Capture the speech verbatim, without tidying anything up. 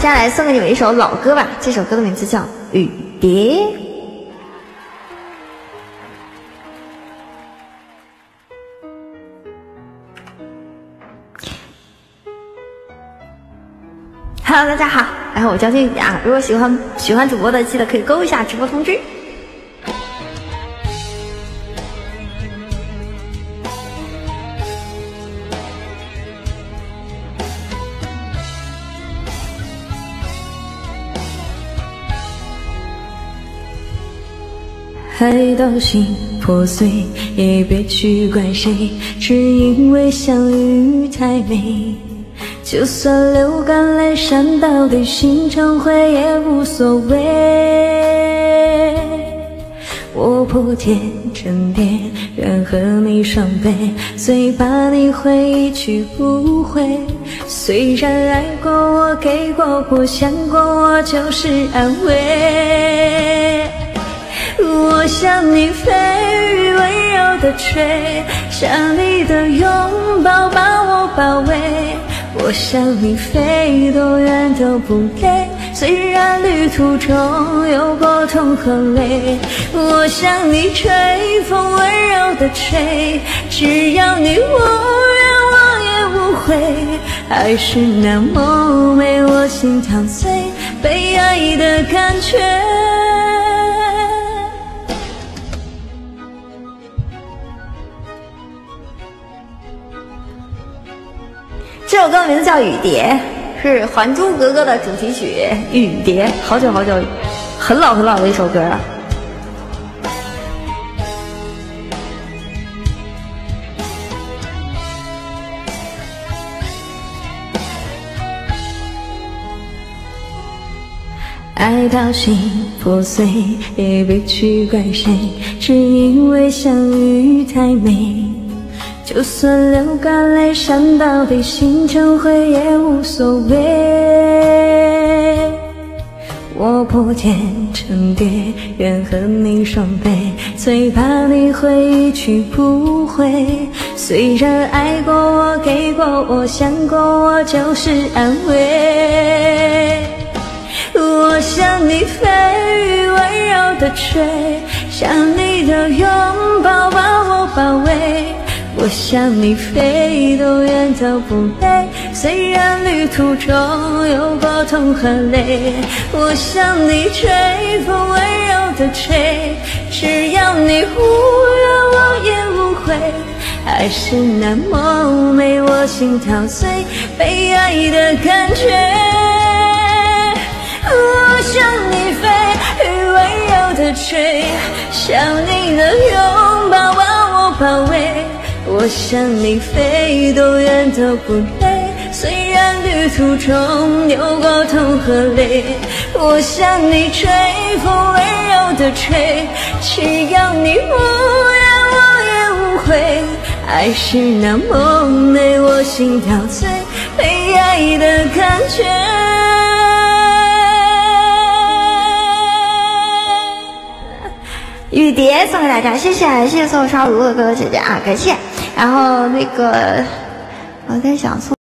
接下来送给你们一首老歌吧，这首歌的名字叫《雨蝶》。Hello， 大家好，然后我叫静雨啊，如果喜欢喜欢主播的，记得可以勾一下直播通知。 爱到心破碎，也别去怪谁，只因为相遇太美。就算流干泪山到底心成灰也无所谓。我破天沉淀，愿和你双倍，最怕你会一去不回。虽然爱过我，给过我，想过我，就是安慰。我向你飞，温柔的吹，想你的拥抱把我包围。我向你飞，多远都不累，虽然旅途中有过痛和泪。我向你吹，风温柔的吹，只要你无怨我也无悔。爱是那么美，我心陶醉，被爱的感觉。 这首歌的名字叫《雨蝶》，是《还珠格格》的主题曲《雨蝶》，好久好久，很老很老的一首歌了。 爱到心破碎，也别去怪谁，只因为相遇太美。就算流干泪山到底心成灰也无所谓。我破天成蝶，愿和你双倍，最怕你会一去不回。虽然爱过我，给过我，想过我，就是安慰。我向你飞，温柔的吹，想你的拥抱把我包围。我向你飞，多远都不累，虽然旅途中有过痛和泪。我向你吹，风温柔的吹，只要你无怨我也无悔。爱是那么美，我心陶醉，被爱的感觉。我向你飞，温柔的吹，想你的拥抱把我包围。我向你飞，多远都不累，虽然旅途中有过痛和泪。我向你吹，风温柔的吹，只要你无怨我也无悔。爱是那么美，我心陶醉，被爱的感觉。 雨蝶送给大家，谢谢谢谢所有刷礼物的哥哥姐姐啊，感谢。然后那个我在想送。